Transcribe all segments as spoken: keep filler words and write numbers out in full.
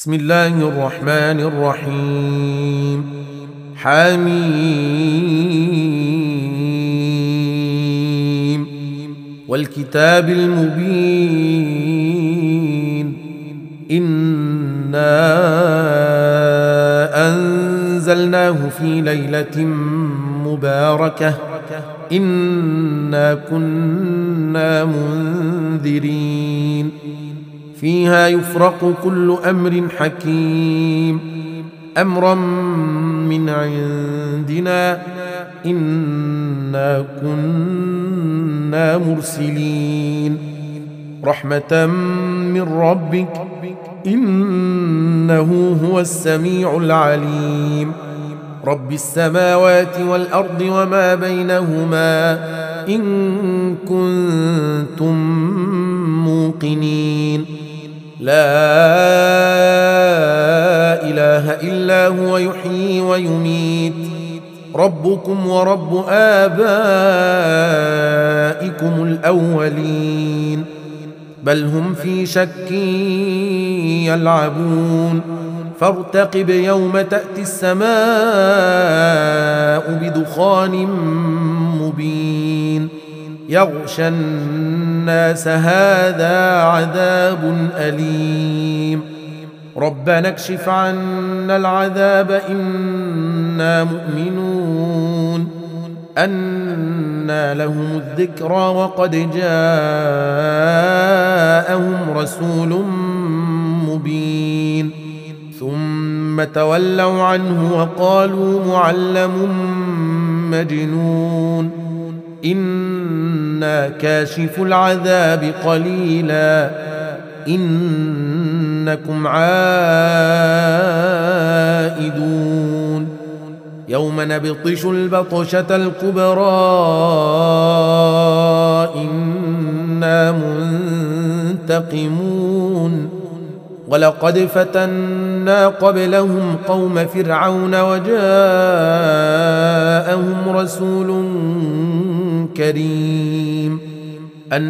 بسم الله الرحمن الرحيم. حميم والكتاب المبين. إنا أنزلناه في ليلة مباركة إنا كنا منذرين فيها يفرق كل أمر حكيم أمرا من عندنا إنا كنا مرسلين رحمة من ربك إنه هو السميع العليم رب السماوات والأرض وما بينهما إن كنتم موقنين لا إله إلا هو يحيي ويميت ربكم ورب آبائكم الأولين بل هم في شك يلعبون فارتقب يوم تأتي السماء بدخان مبين يغشى الناس هذا عذاب أليم ربنا اكشف عنا العذاب إنا مؤمنون أنى لهم الذكرى وقد جاءهم رسول مبين ثم تولوا عنه وقالوا معلم مجنون إنا كاشف العذاب قليلا إنكم عائدون يوم نبطش البطشة الكبرى إنا منتقمون ولقد فتنا قبلهم قوم فرعون وجاءهم رسول كريم أن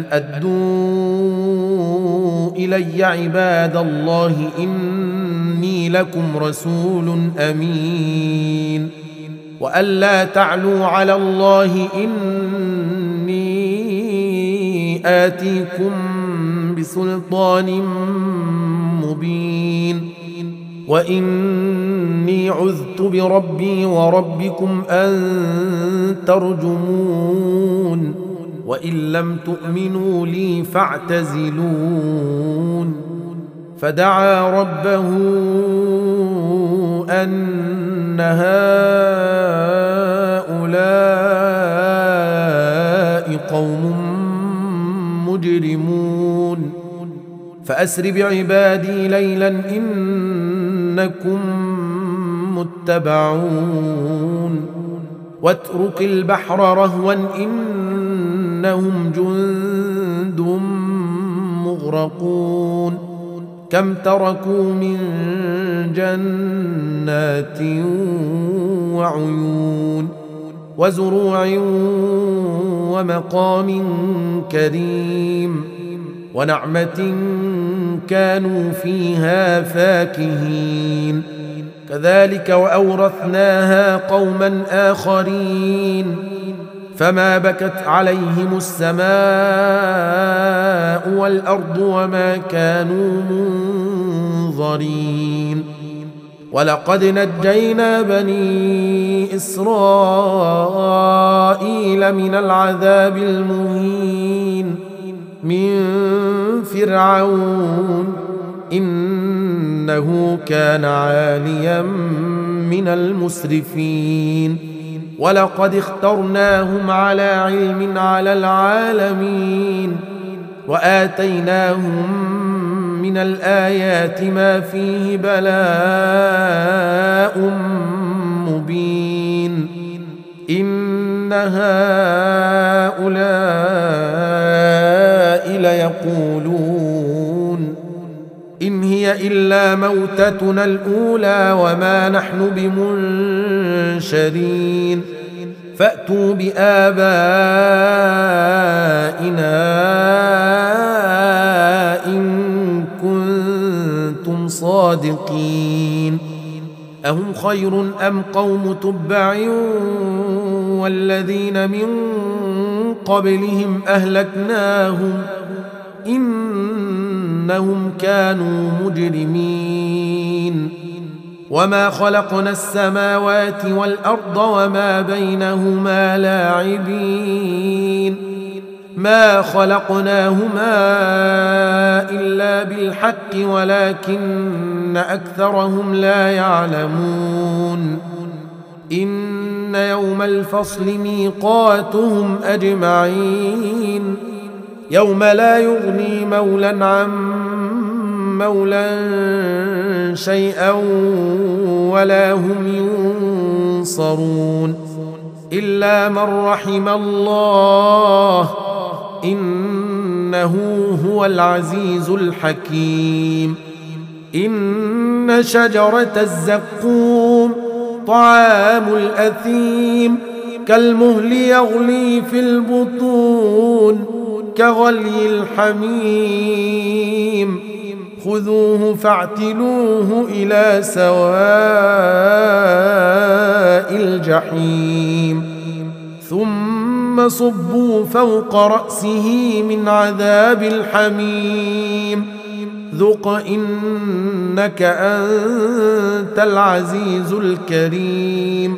أدوا إلي عباد الله إني لكم رسول أمين وأن لا تعلوا على الله إني آتيكم بسلطان مبين وإني عذت بربي وربكم أن ترجمون وإن لم تؤمنوا لي فاعتزلون فدعا ربه أن هؤلاء قوم مجرمون فأسر بعبادي ليلا إنكم متبعون واترك البحر رهوا إنهم جند مغرقون كم تركوا من جنات وعيون وزروع ومقام كريم ونعمة كانوا فيها فاكهين كذلك وأورثناها قوما آخرين فما بكت عليهم السماء والأرض وما كانوا منظرين ولقد نجينا بني إسرائيل من العذاب المهين من فرعون إنه كان عاليا من المسرفين ولقد اخترناهم على علم على العالمين وآتيناهم من الآيات ما فيه بلاء مبين إن هؤلاء ليقولون إن هي إلا موتتنا الأولى وما نحن بمنشرين فأتوا بآبائنا إن كنتم صادقين أهم خير أم قوم تبع والذين من قبلهم أهلكناهم إنهم كانوا مجرمين وما خلقنا السماوات والأرض وما بينهما لاعبين ما خلقناهما إلا بالحق ولكن أكثرهم لا يعلمون إن يوم الفصل ميقاتهم أجمعين يوم لا يغني مولى عن مولى شيئا ولا هم ينصرون إلا من رحم الله إنه هو العزيز الحكيم إن شجرة الزقوم طعام الأثيم كالمهل يغلي في البطون كغلي الحميم خذوه فاعتلوه إلى سواء الجحيم ثم صبوا فوق رأسه من عذاب الحميم ذق إنك أنت العزيز الكريم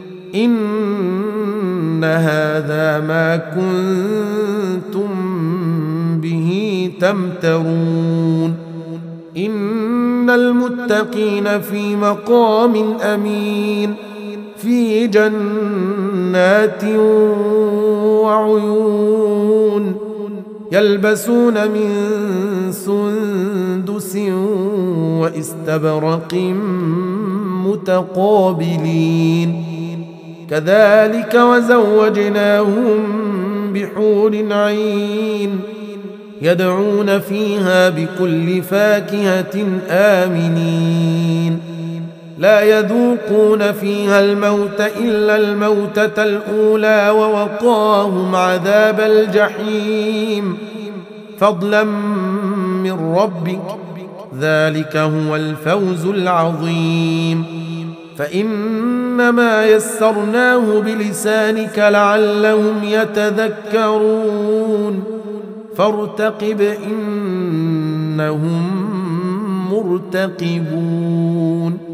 إن هذا ما كنتم به تمترون إن المتقين في مقام أمين في جنات وعيون يلبسون من سندس واستبرق متقابلين كذلك وزوجناهم بحور عين يدعون فيها بكل فاكهة آمنين لا يذوقون فيها الموت إلا الموتة الأولى ووقاهم عذاب الجحيم فضلا من ربك ذلك هو الفوز العظيم فإنما يسرناه بلسانك لعلهم يتذكرون فارتقب إنهم مرتقبون